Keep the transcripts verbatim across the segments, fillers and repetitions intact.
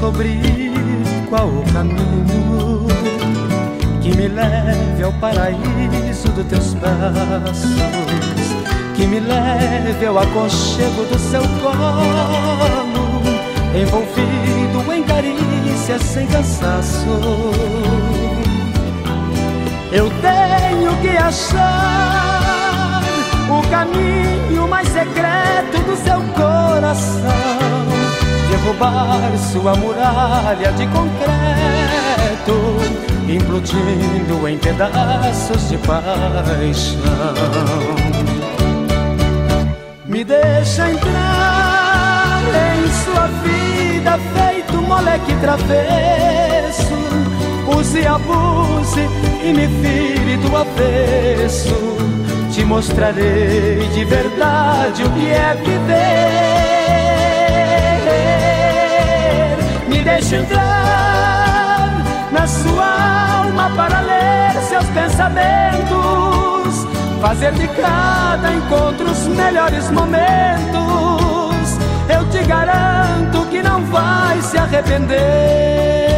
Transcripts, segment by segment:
descobrir qual o caminho que me leve ao paraíso dos teus braços, que me leve ao aconchego do seu colo, envolvido em carícias sem cansaço. Eu tenho que achar o caminho mais secreto do seu coração, derrubar sua muralha de concreto, implodindo em pedaços de paixão. Me deixa entrar em sua vida feito moleque travesso, use e abuse e me vire do avesso. Te mostrarei de verdade o que é viver. Me deixa entrar na sua alma para ler seus pensamentos, fazer de cada encontro os melhores momentos. Eu te garanto que não vai se arrepender.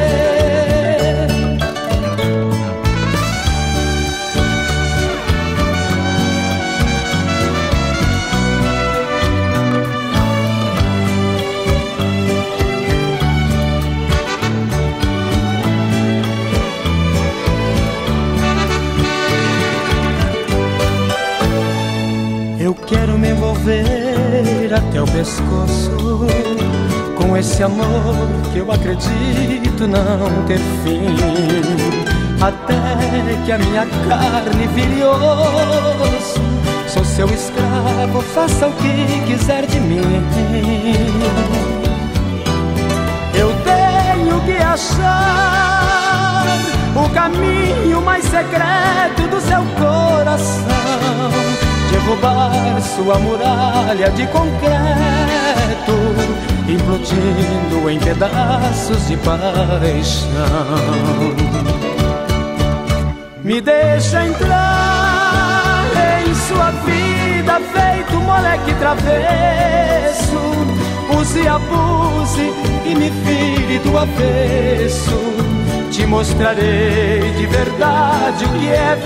Eu quero me envolver até o pescoço com esse amor que eu acredito não ter fim, até que a minha carne vire osso. Sou seu escravo, faça o que quiser de mim. Eu tenho que achar o caminho mais secreto do seu coração, derrubar sua muralha de concreto, implodindo em pedaços de paixão. Me deixa entrar em sua vida feito moleque travesso, use e abuse e me vire do avesso. Te mostrarei de verdade o que é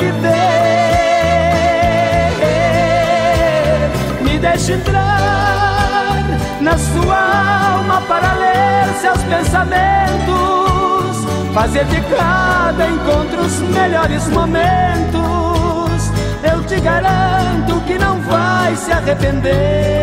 viver. Me deixa entrar na sua alma para ler seus pensamentos, fazer de cada encontro os melhores momentos. Eu te garanto que não vai se arrepender.